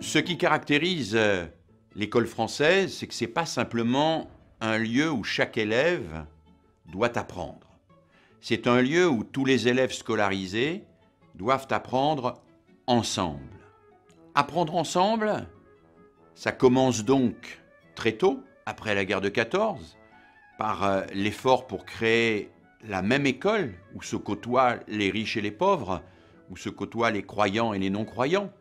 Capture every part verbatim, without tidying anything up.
Ce qui caractérise euh, l'école française, c'est que ce n'est pas simplement un lieu où chaque élève doit apprendre. C'est un lieu où tous les élèves scolarisés doivent apprendre ensemble. Apprendre ensemble, ça commence donc très tôt, après la guerre de quatorze, par euh, l'effort pour créer la même école où se côtoient les riches et les pauvres, où se côtoient les croyants et les non-croyants.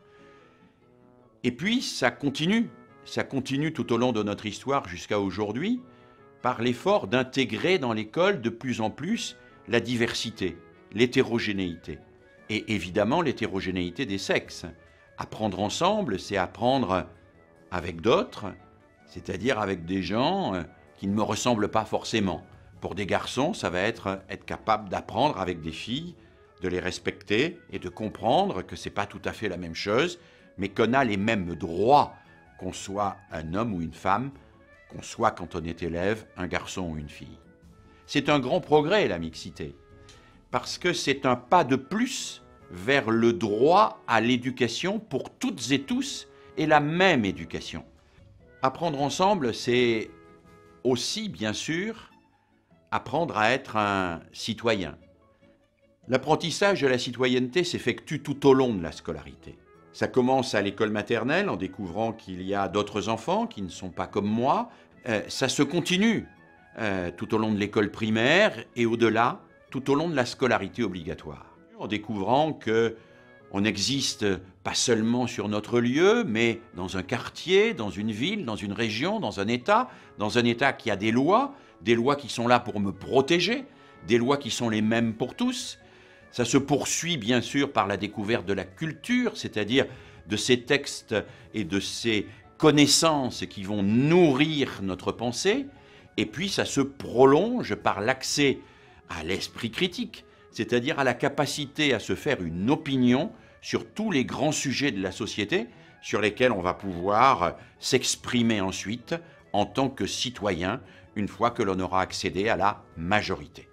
Et puis ça continue, ça continue tout au long de notre histoire jusqu'à aujourd'hui, par l'effort d'intégrer dans l'école de plus en plus la diversité, l'hétérogénéité, et évidemment l'hétérogénéité des sexes. Apprendre ensemble, c'est apprendre avec d'autres, c'est-à-dire avec des gens qui ne me ressemblent pas forcément. Pour des garçons, ça va être être capable d'apprendre avec des filles, de les respecter et de comprendre que ce n'est pas tout à fait la même chose, mais qu'on a les mêmes droits, qu'on soit un homme ou une femme, qu'on soit, quand on est élève, un garçon ou une fille. C'est un grand progrès, la mixité, parce que c'est un pas de plus vers le droit à l'éducation pour toutes et tous, et la même éducation. Apprendre ensemble, c'est aussi, bien sûr, apprendre à être un citoyen. L'apprentissage de la citoyenneté s'effectue tout au long de la scolarité. Ça commence à l'école maternelle en découvrant qu'il y a d'autres enfants qui ne sont pas comme moi. Euh, ça se continue euh, tout au long de l'école primaire et au-delà, tout au long de la scolarité obligatoire. En découvrant que on n'existe pas seulement sur notre lieu, mais dans un quartier, dans une ville, dans une région, dans un État, dans un État qui a des lois, des lois qui sont là pour me protéger, des lois qui sont les mêmes pour tous. Ça se poursuit bien sûr par la découverte de la culture, c'est-à-dire de ces textes et de ces connaissances qui vont nourrir notre pensée, et puis ça se prolonge par l'accès à l'esprit critique, c'est-à-dire à la capacité à se faire une opinion sur tous les grands sujets de la société sur lesquels on va pouvoir s'exprimer ensuite en tant que citoyen une fois que l'on aura accédé à la majorité.